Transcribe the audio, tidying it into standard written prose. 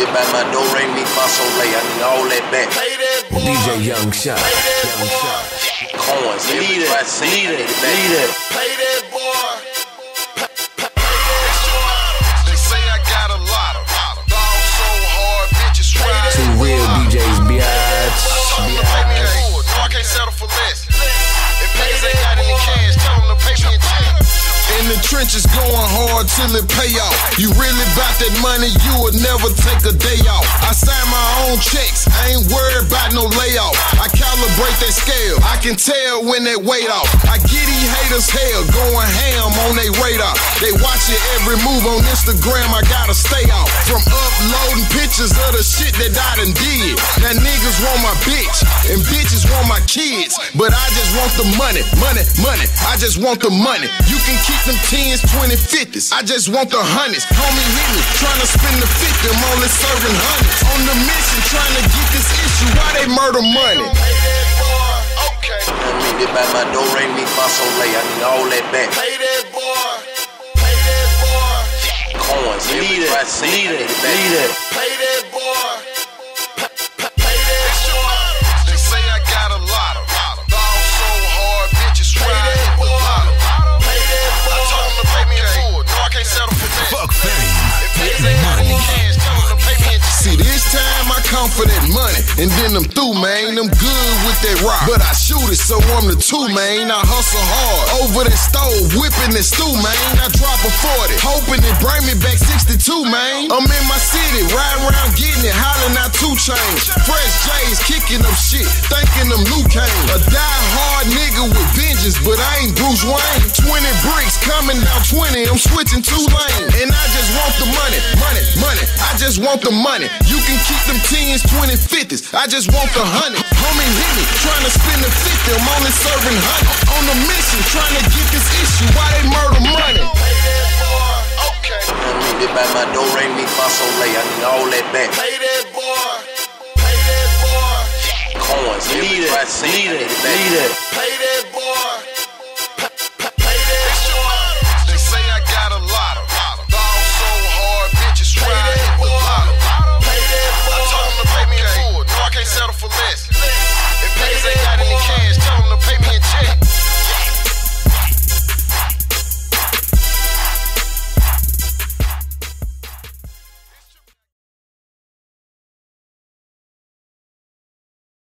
it by my do, re, mi, fa, sol, la. I need all that back. DJ Young Shot. Coins, lead it. Pay that boy. They say I got a lot of ball so hard, bitches try. Two real DJs, biatch. No, I can't settle for less. If niggas ain't got any cash, tell them to pay me in check. In the trenches going hard till it pay off. You really bout that money, you will never take a day off. I sign my own checks, I ain't worried about no layoff. I calibrate that scale, I can tell when that weight off. I get these haters hell, going ham on they radar. They watching every move on Instagram, I gotta stay off. From uploading pictures of the shit that I done did. Now niggas want my bitch, and bitches want my kids. But I just want the money, I just want the money. You can keep them 10s, 20, 50s. I just want the hundreds. Homie hit me, tryna spend the 50. I'm only serving hundreds. On the mission, tryna get this issue. Why they murder money? Pay that boy, okay. I need it by my do, re, mi, fa, sol, la. I need all that back. Pay that boy. Pay that boy. Coins, lead it. Pay that boy. Pay that boy. They say I got a lot of ball so hard, bitches try. Pay that boy. Pay that boy. I told them to pay me in full. No, I can't settle for that. Fuck fame. If niggas ain't got any cash, tell them to pay me in check. See, this time I come for that money, and then I'm through, man. I'm good with that rock, but I shoot it, so I'm the two, man. I hustle hard over that stove, whipping that stew, man. I drop a 40, hoping it bring me back 62, man. I'm in my city, riding around getting it, hollering out 2 Chainz. Fresh J's kicking up shit, thinking them Luke Kane. A die-hard nigga with vengeance, but I ain't Bruce Wayne. 20 bricks coming down 20, I'm switching 2 lanes. And I just want the money. I just want the money. You can keep them 10s, 20, 50s. I just want the 100. Homie hit me, tryna spend the 50. I'm only serving 100. On the mission, tryna get this issue. Why they murder money? Pay that boy, okay. I need it by my do, re, mi, fa, sol, la. I need all that back. Pay that boy. Pay that boy. Coins, lead it. Pay that boy.